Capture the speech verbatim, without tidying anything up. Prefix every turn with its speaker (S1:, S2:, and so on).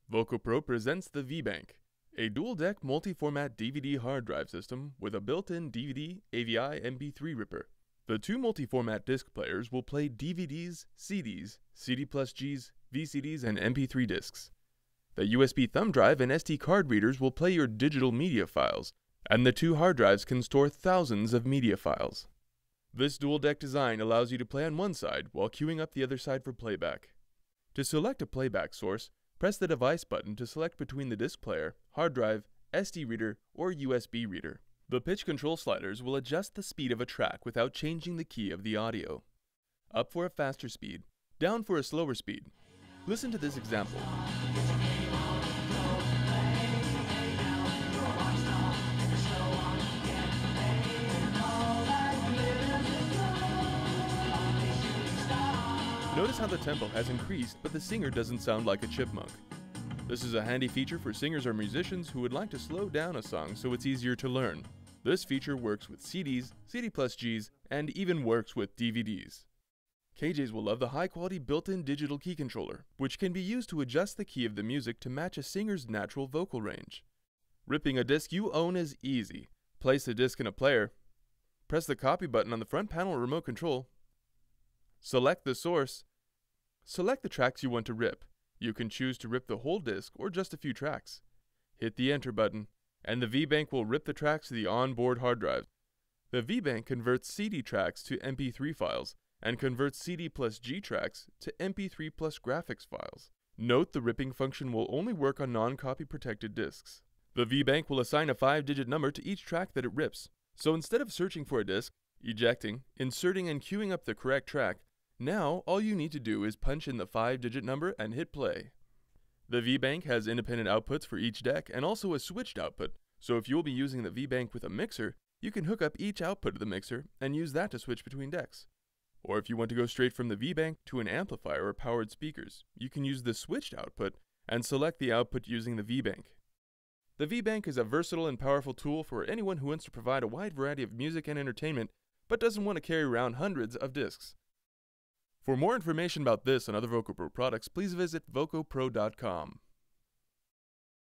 S1: VocoPro presents the V-BANK, a dual-deck multi-format D V D hard drive system with a built-in D V D, A V I, M P three ripper. The two multi-format disc players will play D V Ds, C Ds, C D plus Gs, V C Ds, and M P three discs. The U S B thumb drive and S D card readers will play your digital media files, and the two hard drives can store thousands of media files. This dual-deck design allows you to play on one side while queuing up the other side for playback. To select a playback source, press the device button to select between the disc player, hard drive, S D reader, or U S B reader. The pitch control sliders will adjust the speed of a track without changing the key of the audio. Up for a faster speed, down for a slower speed. Listen to this example. Notice how the tempo has increased, but the singer doesn't sound like a chipmunk. This is a handy feature for singers or musicians who would like to slow down a song so it's easier to learn. This feature works with C Ds, C D plus Gs, and even works with D V Ds. K Js will love the high-quality built-in digital key controller, which can be used to adjust the key of the music to match a singer's natural vocal range. Ripping a disc you own is easy. Place the disc in a player, press the copy button on the front panel remote control, select the source, select the tracks you want to rip. You can choose to rip the whole disc or just a few tracks. Hit the enter button, and the V-BANK will rip the tracks to the onboard hard drive. The V-BANK converts C D tracks to M P three files and converts C D plus G tracks to M P three plus graphics files. Note the ripping function will only work on non-copy protected discs. The V-BANK will assign a five-digit number to each track that it rips. So instead of searching for a disc, ejecting, inserting, and queuing up the correct track, now all you need to do is punch in the five-digit number and hit play. The V-BANK has independent outputs for each deck and also a switched output, so if you'll be using the V-BANK with a mixer, you can hook up each output of the mixer and use that to switch between decks. Or if you want to go straight from the V-BANK to an amplifier or powered speakers, you can use the switched output and select the output using the V-BANK. The V-BANK is a versatile and powerful tool for anyone who wants to provide a wide variety of music and entertainment, but doesn't want to carry around hundreds of discs. For more information about this and other VocoPro products, please visit Voco Pro dot com.